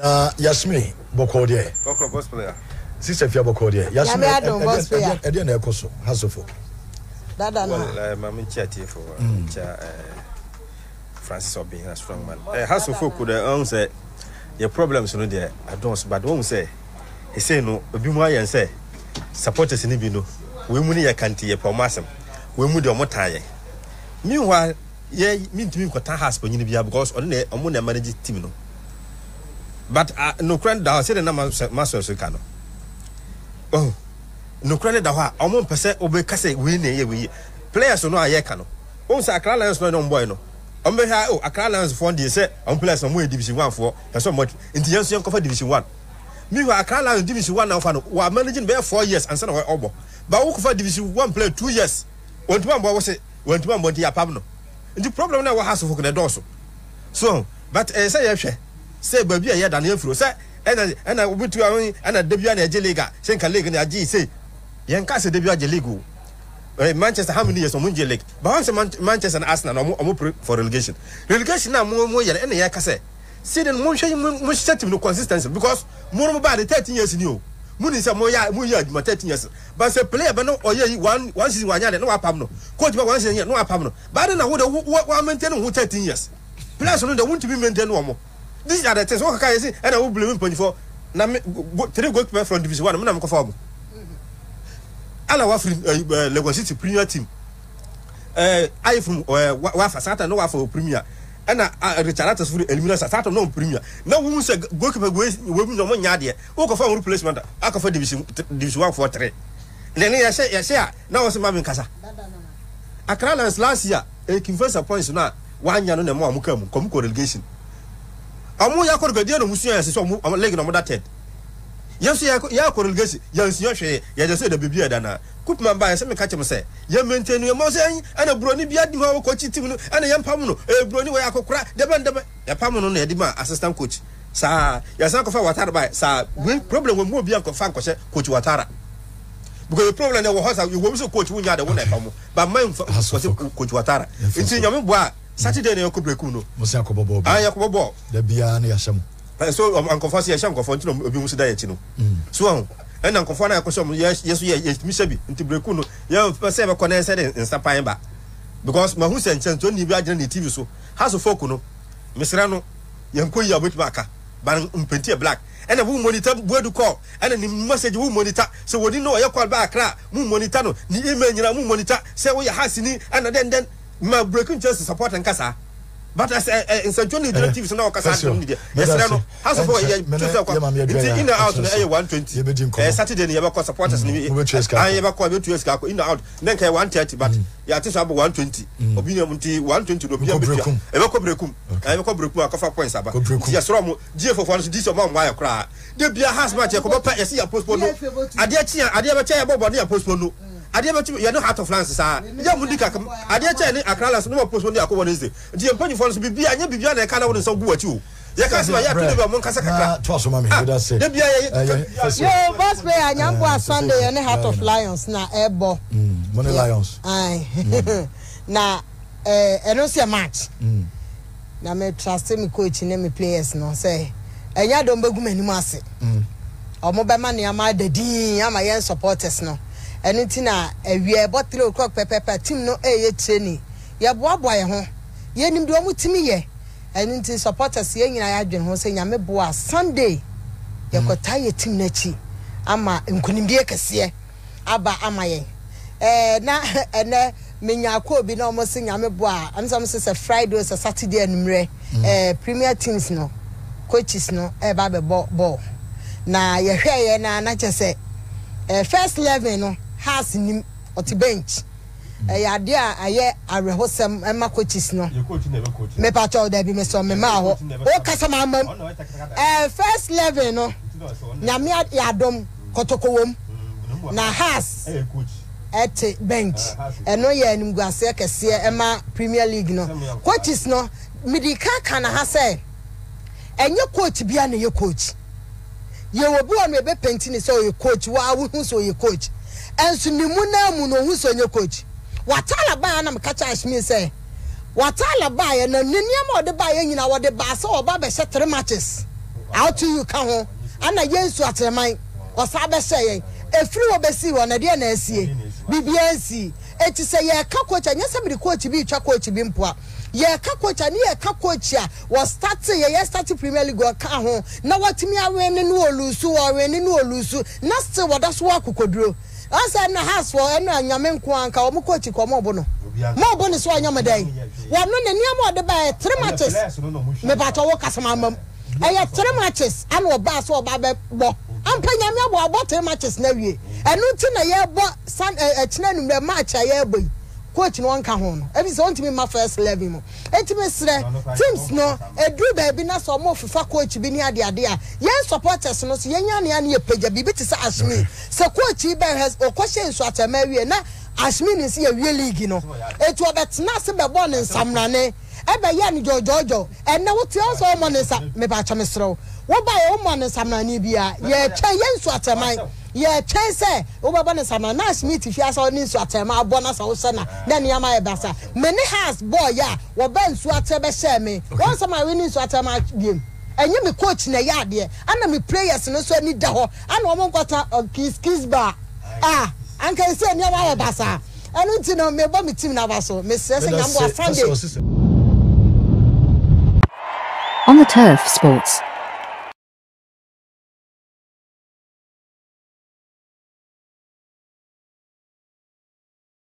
Yasmin Bokode. Boko boss player. Sister Fia Bokode. Yasmin boss player. Edian Ekoso, Hasofo. Dada no. Well, my chatty for Francis Obin, a strong man. Hasofo could answer your problems no there. I don't but won't say. He say no, Bimwa and say supporters in Ibino. We money a canty a promasum. We mood your motaye. Meanwhile, ye mean to me what I has when you be because on the Omuna managed team. No. But no credit that I said the number master Sukano. Oh, no credit that I won't per se obey Casse winning we players no a yekano. Also, a client's no bueno. On behalf of a client's fund, you say, on place on way Division 1 for and so much into young cover Division 1. Meanwhile, a client Division 1 now were managing there 4 years and son of Obo. But who for Division 1 play 2 years? When to one was it, when to one body a pabno. The problem now was for the dorsal. So, but say baby ya dan afro say and I will to and a debut and a jeliga say can league in a G say yan ka say debut a jeligo Manchester how many years on Munje League but once Manchester and Arsenal for relegation now more ya and ya ka say see then mo set no consistency because more about the 13 years in you Muni say mo ya 13 years but say player but no or one season one year no apam no coach but one season no apam no but then who maintain who 13 years players no they want to be maintain one more. These are the things. What can I say? And I will believe in 24. Now, 3 go from Division 1. I'm not conform. I love Lagos City Premier team. I from Wafa Sata no for Premier. And Richard Atas for eliminate Sata no Premier. Now we must go to we no money there. Who can find replacement? I can find Division 1 for 3. Then I say now was Mamin Casa. Accra last year, a confess points now. 1 year no more mukamu come relegation. Amu ya ko gadiya no musu ya se so am leg no mo dated yesu ya ko relegation ya nsi hwe ya je se da bibia da na kupman ba ya se me ka chem se ya maintain ya mo se ana broni bia di ho ko chi team no ana ya mpam no broni wa ya kokora deba ya pam no na ya di ma assistant coach sa ya san ko fa watara ba sa problem we mo bia ko fa ko se coach watara because the problem na wo hosa you wo so coach wunya da wo na pam ba man coach watara nti nyame boa Saturday na yakobreku no musi akobobo yakobobo da bia na yasham so ankonfasi yasham konfonti no obi musi da yachi no so and ankonfana yakosom yesu misabi nti breku no ya pese be kona ese instapan ba because mahu senchen to ni bi agina ni TV so haso folk no misra no yankoyi abot baka ban mpenti black and we monitor board call and ni message we monitor so we know ya call back ra mu monitor no ni email nyina mu monitor say we hasini and then my breaking just support and kasa but as in Johnny directives now kasa yes no has for in the out na 120 Saturday you have supporters ni I have call to escape in the out then kai 130 but ya tisa 120 obinium 120 do bia betua e be ko brekum akofa points aba yes rom GF for one this amount why cry the bia has match e ko be pa yes ya postpone ade be cha ya bobo na postpone no ade be you know Heart of France sa ya mudika ade cha ni Accra no postpone akọ Wednesday the employee for bibia anya bibia na ka na won so gu achi o ya ka se ya to be mo nkasa kakra to aso mami we da say de bia yo boss play anyambo Sunday ne Heart of Lions na ebo money Lions ai na eno se match na me trust me coach ne me players no say enya do mbegu manimu ase omo be ma ne ama dadin ama yen supporters no eni na awie bo 3 o'clock pepe team no ye training ye boaboa ye ho ye nim do mu timi ye eni supporters ye nyina ya dwen ho se nyame boa Sunday ye kwata ye team na chi ama nkunimdie kese aba ama ye na ene menya ko bi na omo se nyame boa ansam se Friday or Saturday anumre premier teams no coaches no ba be ball na ye hwe ye na chese first 11 no has nim oti bench ya dia aye arehosem ema coaches no me pa cho da bi me so me ma ho o kasa ma mam first 11 no nyame ya dom kotokowom na has at bench eno ye anim guase kese ema Premier League no coaches no midika kana ha say enye coach bia na ye coach ye obi on ebe pentini so ye coach wa hu so ye coach enso ni mu na mu no hu so ye coach watala ba na mkacha ashmi say watala ba ye na neniam ode ba ye nyina wode ba so oba be 3 matches out to you come home ana yensu ateman osabe say efiri obesi wo na de na asie bibiansi eti say ye ka coach anya se me coach bi twa coach bi mpoa ye ka coach ani ye ka coach a was start ye start Premier League ka ho na watimi awe ne no olusu wo ne no olusu na still wadaso akokoduro asa na house for eno anyame nko anka o mo coach ko mo bo no mo bo ne so anyame dai wo no ne niam o de ba 3 matches me ba to wo kasama mam eye 3 matches and oba so oba be bo ampanya me abo 3 matches na wie enu ti na ye bo san china numre match ye bo coach no nka ho no ebi so ntimi ma first 11 mo etimi sre teams no edu ba bi na so mo fifa coach bi ni ade a ye supporters no so ye nya ne ye pagya bi ti sa Ashmi se coach be has okoshe nso atama wie na Ashmi ni se ye wie league no etu obetna se be bo ne nsamrane ebe ye ni jojojo enne wo ti so mo ne sa me ba cha mesrew wo ba ye mo ne samrane bia ye twa ye nso ataman ye twa se wo ba ne samrane na Ashmi ti fi asa ni nso atama abo na sa wo se na ne yama ye basa many has boy ya wo ba nso atebe she me won sama we ni nso atama biem enye me coach na ya de ana me players no so ni da ho ana wo mo nkota kiss bar anka se ni yama ye basa enu ti no me bo me team na baso me se nyambo afande. On the Turf Sports.